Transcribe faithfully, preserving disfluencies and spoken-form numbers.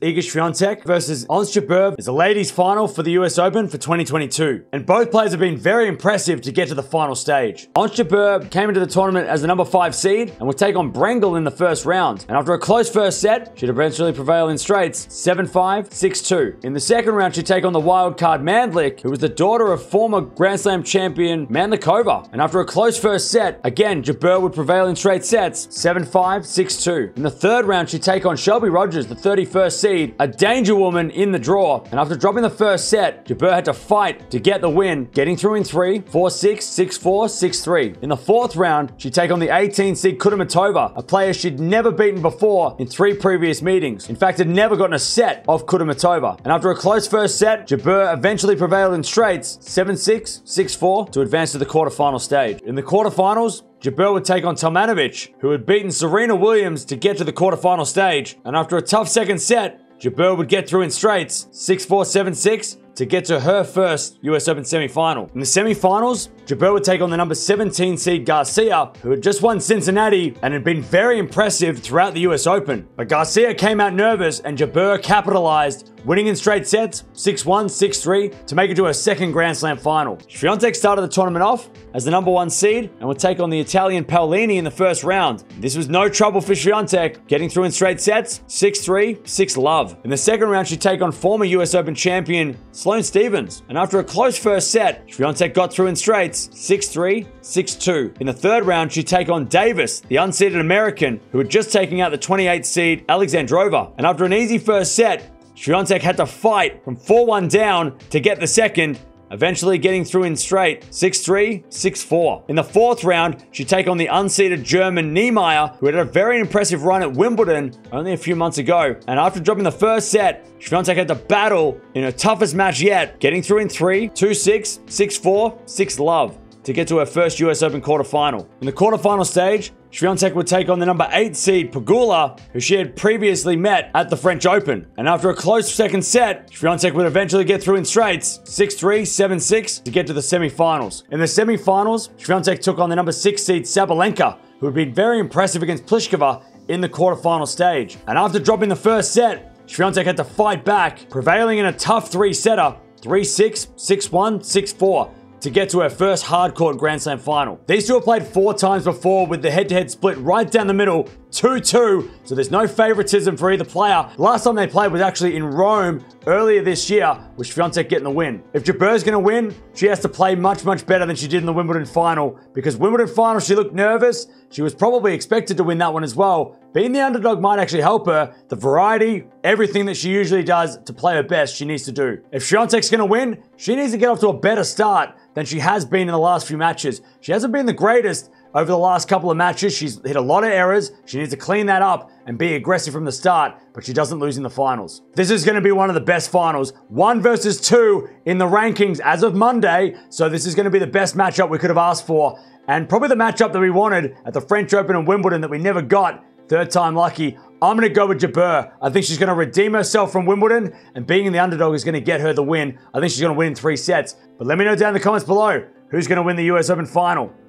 Iga Swiatek versus Ons Jabeur is the ladies' final for the U S Open for twenty twenty-two. And both players have been very impressive to get to the final stage. Ons Jabeur came into the tournament as the number five seed and would take on Brengle in the first round. And after a close first set, she'd eventually prevail in straights seven five, six two. In the second round, she'd take on the wildcard Mandlik, who was the daughter of former Grand Slam champion Mandlikova. And after a close first set, again, Jabeur would prevail in straight sets seven five, six two. In the third round, she'd take on Shelby Rogers, the thirty-first seed, a danger woman in the draw. And after dropping the first set, Jabeur had to fight to get the win, getting through in three, four six, six four, six three. In the fourth round, she'd take on the eighteen seed Kudermetova, a player she'd never beaten before in three previous meetings. In fact, had never gotten a set off Kudermetova. And after a close first set, Jabeur eventually prevailed in straights seven six, six four to advance to the quarterfinal stage. In the quarterfinals, Jabeur would take on Tomanovic, who had beaten Serena Williams to get to the quarterfinal stage. And after a tough second set, Jabeur would get through in straights six four, seven six to get to her first U S Open semifinal. In the semifinals, Jabeur would take on the number seventeen seed Garcia, who had just won Cincinnati and had been very impressive throughout the U S Open. But Garcia came out nervous and Jabeur capitalized, winning in straight sets six one, six three to make it to her second Grand Slam final. Swiatek started the tournament off as the number one seed and would take on the Italian Paolini in the first round. This was no trouble for Swiatek, getting through in straight sets six three, six love. In the second round, she'd take on former U S Open champion Sloane Stephens. And after a close first set, Swiatek got through in straights six three, six two. In the third round, she'd take on Davis, the unseeded American, who had just taken out the twenty-eighth seed Alexandrova. And after an easy first set, Swiatek had to fight from four one down to get the second, eventually getting through in straight six three, six four. In the fourth round, she'd take on the unseeded German Niemeyer, who had a very impressive run at Wimbledon only a few months ago. And after dropping the first set, Swiatek had to battle in her toughest match yet, getting through in three, two six, six four, six love to get to her first U S Open quarterfinal. In the quarterfinal stage, Swiatek would take on the number eight seed Pegula, who she had previously met at the French Open. And after a close second set, Swiatek would eventually get through in straights six three, seven six to get to the semifinals. In the semifinals, Swiatek took on the number six seed Sabalenka, who had been very impressive against Pliskova in the quarterfinal stage. And after dropping the first set, Swiatek had to fight back, prevailing in a tough three-setter three six, six one, six four. to get to her first hardcourt Grand Slam final. These two have played four times before with the head-to-head split right down the middle, two two, so there's no favoritism for either player. Last time they played was actually in Rome earlier this year, with Swiatek getting the win. If Jabeur's going to win, she has to play much, much better than she did in the Wimbledon final, because Wimbledon final, she looked nervous. She was probably expected to win that one as well. Being the underdog might actually help her. The variety, everything that she usually does to play her best, she needs to do. If Swiatek's going to win, she needs to get off to a better start than she has been in the last few matches. She hasn't been the greatest over the last couple of matches. She's hit a lot of errors. She needs to clean that up and be aggressive from the start, but she doesn't lose in the finals. This is going to be one of the best finals. One versus two in the rankings as of Monday, so this is going to be the best matchup we could have asked for, and probably the matchup that we wanted at the French Open and Wimbledon that we never got. Third time lucky. I'm going to go with Jabeur. I think she's going to redeem herself from Wimbledon, and being the underdog is going to get her the win. I think she's going to win in three sets. But let me know down in the comments below who's going to win the U S Open final.